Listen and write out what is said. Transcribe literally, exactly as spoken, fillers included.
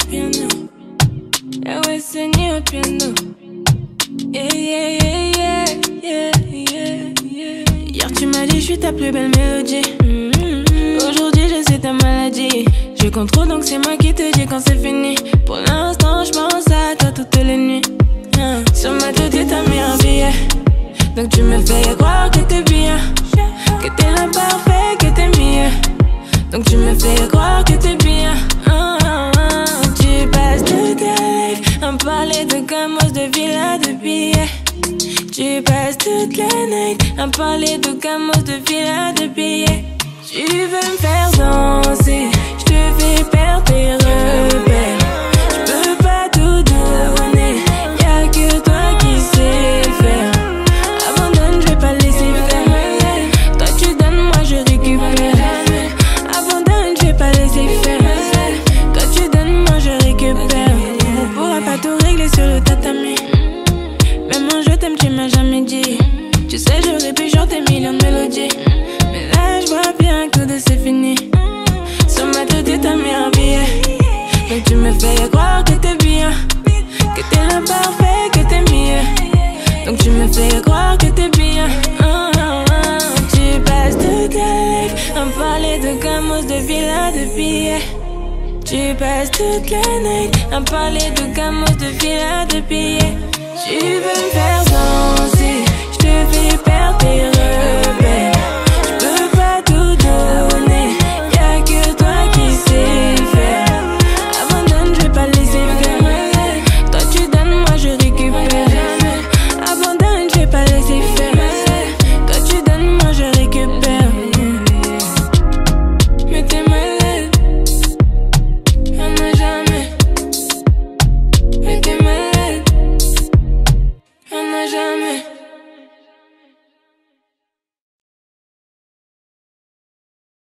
piano. Yeah, we singing au piano. Yeah, yeah, yeah, yeah, yeah, yeah. Hier tu m'as dit je suis ta plus belle mélodie. Mm-hmm. Aujourd'hui je sais ta maladie. Je contrôle donc c'est moi qui te dis quand c'est fini. Pour l'instant je pense à toi toutes les nuits. Hein. Sur ma tête t'as mis un billet. Donc tu me fais croire que t'es bien, que t'es l'imparfait, que t'es mieux. Donc tu me fais croire que t'es bien. Hein, hein, hein. Tu passes toute ta life à me parler de gamos, de villas, de billets. Tu passes toute la night à me parler de gamos, de villas, de billets. Tu veux me faire danser, je te fais perdre tes repères. Je peux pas tout donner, y'a que toi qui sais faire. Abandonne, je vais pas laisser faire. Toi tu donnes, moi je récupère. Abandonne, je vais pas laisser faire. Toi tu donnes, moi je récupère. On pourra pas tout régler sur le tatami. Même un je t'aime, tu m'as jamais dit. Tu sais, j'aurais pu chanter millions de mélodies. Mais là, je vois bien que de c'est fini. Sur ma tête, t'as mis un billet. Donc tu me fais croire que t'es bien, que t'es l'imparfait, que t'es mieux. Donc tu me fais croire que t'es bien. Oh, oh, oh. Tu passes toute ta life à me parler de gamos, de villas, de billets. Tu passes toute la night à me parler de gamos, de villas, de billets. Tu veux me faire